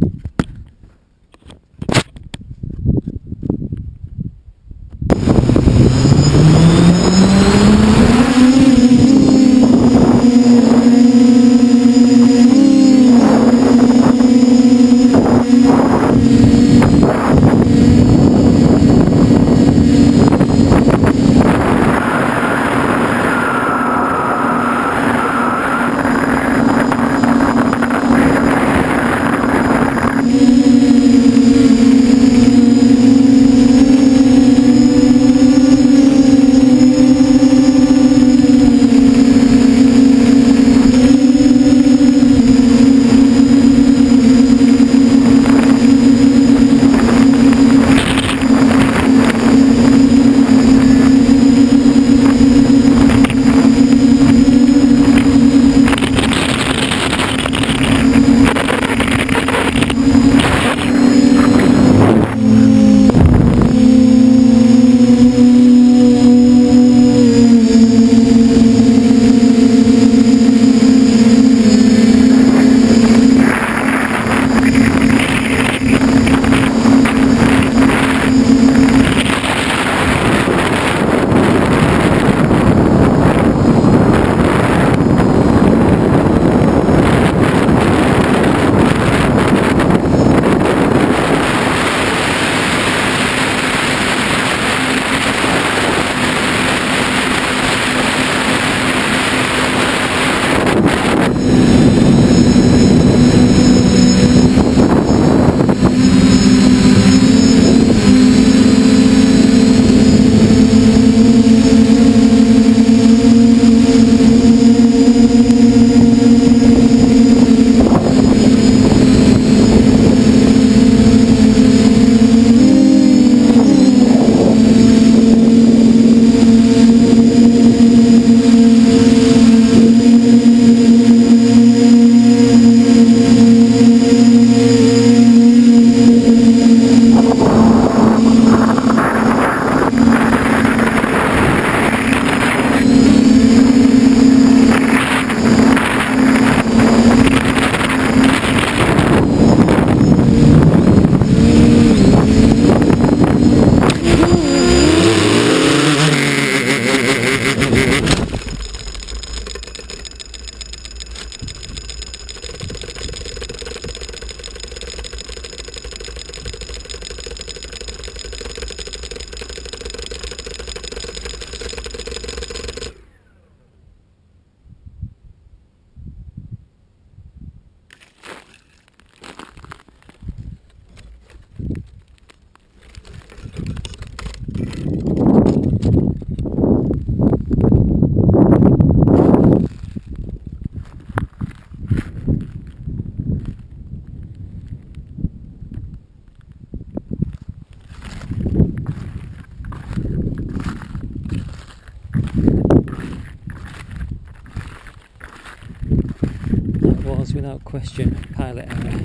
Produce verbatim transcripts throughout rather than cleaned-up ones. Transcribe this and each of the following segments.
was without question pilot error.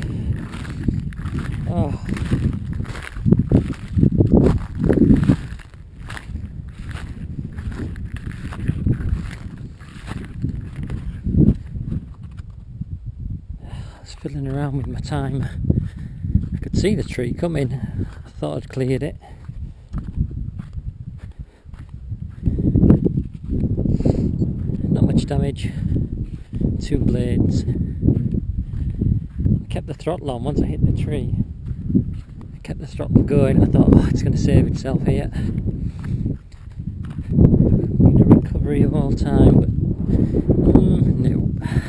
Oh. I was fiddling around with my timer. I could see the tree coming. I thought I'd cleared it. Not much damage. Two blades. I kept the throttle on once I hit the tree. I kept the throttle going. I thought, oh, it's going to save itself here. Been a recovery of all time, but mm, no.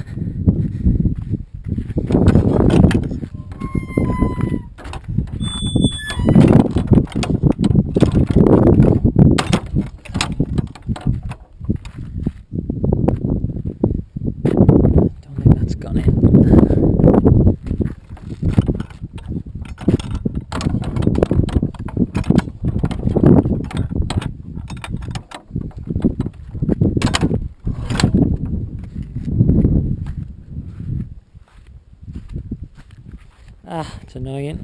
Ah, it's annoying.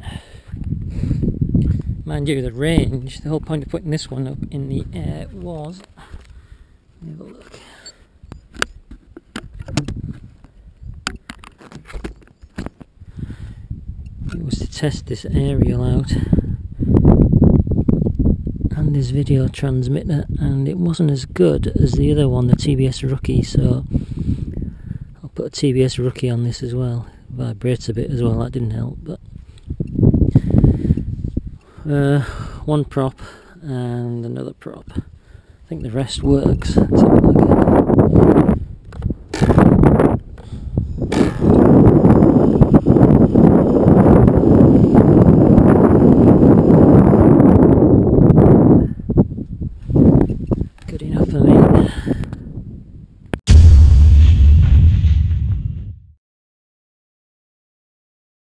Mind you, the range, the whole point of putting this one up in the air was... Let me have a look. It was to test this aerial out and this video transmitter, and it wasn't as good as the other one, the T B S Rookie, so I'll put a T B S Rookie on this as well. It vibrates a bit as well, that didn't help, but uh, one prop and another prop. I think the rest works. Let's have a look.